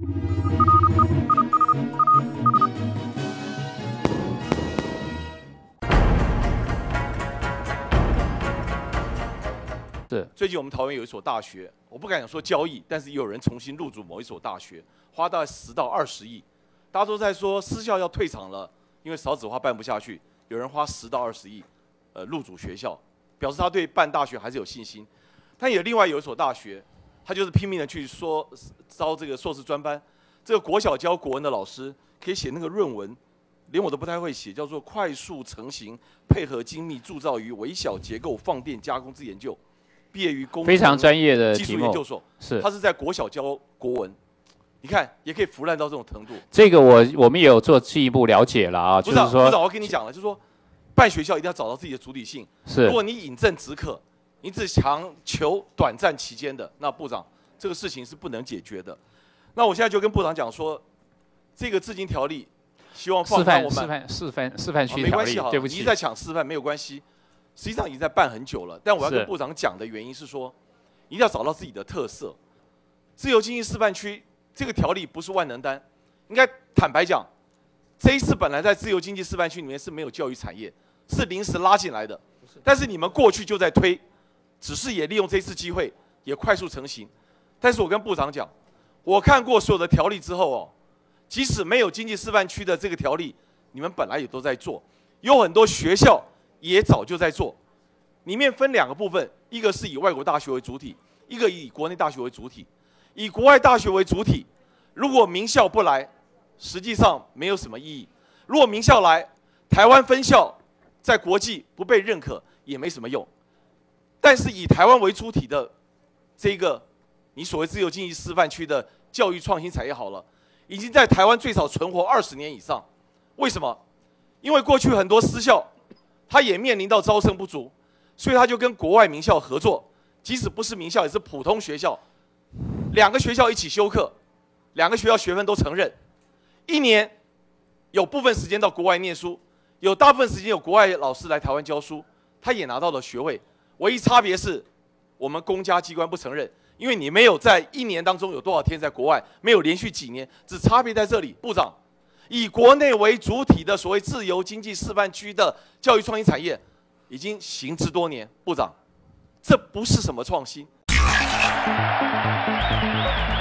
是最近我们桃园有一所大学，我不敢讲说交易，但是也有人重新入主某一所大学，花大概10到20亿。大家都在说私校要退场了，因为少子化办不下去，有人花10到20亿，入主学校，表示他对办大学还是有信心。但也另外有一所大学，他就是拼命的去说招这个硕士专班，这个国小教国文的老师可以写那个论文，连我都不太会写，叫做快速成型配合精密铸造于微小结构放电加工之研究。毕业于工非常专业的技术研究所，是他是在国小教国文，你看也可以腐烂到这种程度。这个我们也有做进一步了解了啊，就是说，部长我跟你讲了，就是说，办学校一定要找到自己的主体性。是，如果你饮鸩止渴，你只强求短暂期间的，那部长这个事情是不能解决的。那我现在就跟部长讲说，这个治金条例，希望放宽我们示范区条例，对不起，你一直在抢示范没有关系。实际上已经在办很久了，但我要跟部长讲的原因是说，一定要找到自己的特色。自由经济示范区这个条例不是万能丹，应该坦白讲，这一次本来在自由经济示范区里面是没有教育产业，是临时拉进来的。但是你们过去就在推，只是也利用这次机会也快速成型。但是我跟部长讲，我看过所有的条例之后哦，即使没有经济示范区的这个条例，你们本来也都在做，有很多学校也早就在做，里面分2个部分，一个是以外国大学为主体，一个以国内大学为主体。以国外大学为主体，如果名校不来，实际上没有什么意义；如果名校来，台湾分校在国际不被认可也没什么用。但是以台湾为主体的这个你所谓自由经济示范区的教育创新产业好了，已经在台湾最少存活20年以上。为什么？因为过去很多私校他也面临到招生不足，所以他就跟国外名校合作，即使不是名校，也是普通学校，2个学校一起修课，2个学校学分都承认，1年有部分时间到国外念书，有大部分时间有国外老师来台湾教书，他也拿到了学位。唯一差别是，我们公家机关不承认，因为你没有在1年当中有多少天在国外，没有连续几年，只差别在这里。部长，以国内为主体的所谓自由经济示范区的教育创新产业，已经行之多年。部长，这不是什么创新。